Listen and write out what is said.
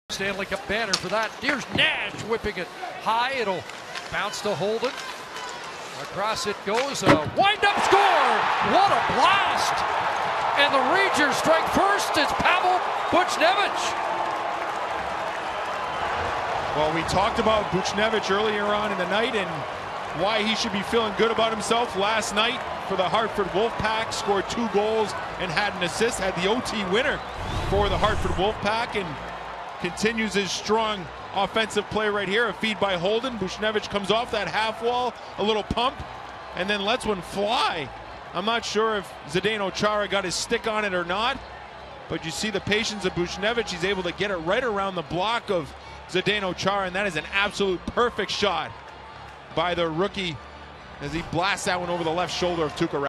Stanley Cup banner for that. Here's Nash whipping it high. It'll bounce to Holden. Across it goes. A wind-up score. What a blast! And the Rangers strike first. It's Pavel Buchnevich. Well, we talked about Buchnevich earlier on in the night and why he should be feeling good about himself. Last night for the Hartford Wolfpack, scored 2 goals and had an assist, had the OT winner for the Hartford Wolfpack, and continues his strong offensive play right here. A feed by Holden. Buchnevich comes off that half wall, a little pump, and then lets one fly. I'm not sure if Zdeno Chara got his stick on it or not, but you see the patience of Buchnevich. He's able to get it right around the block of Zdeno Chara, and that is an absolute perfect shot by the rookie as he blasts that one over the left shoulder of Tuukka Rask.